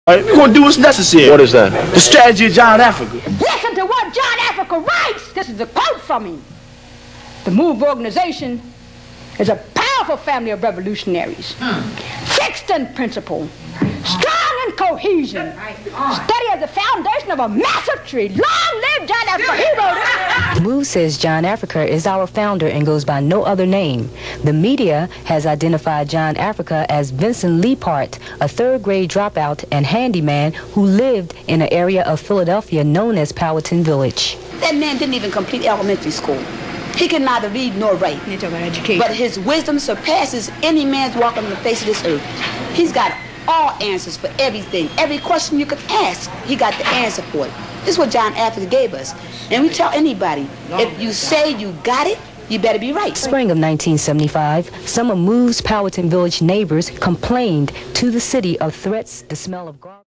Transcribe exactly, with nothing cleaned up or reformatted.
All right, we're going to do what's necessary. What is that? The strategy of John Africa. Listen to what John Africa writes. This is a quote from him. The MOVE organization is a powerful family of revolutionaries. Hmm. Fixed in principle, strong in cohesion, steady as the foundation of a massive tree. Long live John Africa. He wrote it. MOVE says John Africa is our founder and goes by no other name. The media has identified John Africa as Vincent Leapart, a third-grade dropout and handyman who lived in an area of Philadelphia known as Powhatan Village. That man didn't even complete elementary school. He can neither read nor write. You're talking about education. But his wisdom surpasses any man's walk on the face of this earth. He's got all answers for everything. Every question you could ask, he got the answer for it. This is what John Africa gave us. And we tell anybody, if you say you got it, you better be right. Spring of nineteen seventy-five, some of MOVE's Powhatan Village neighbors complained to the city of threats, the smell of garbage.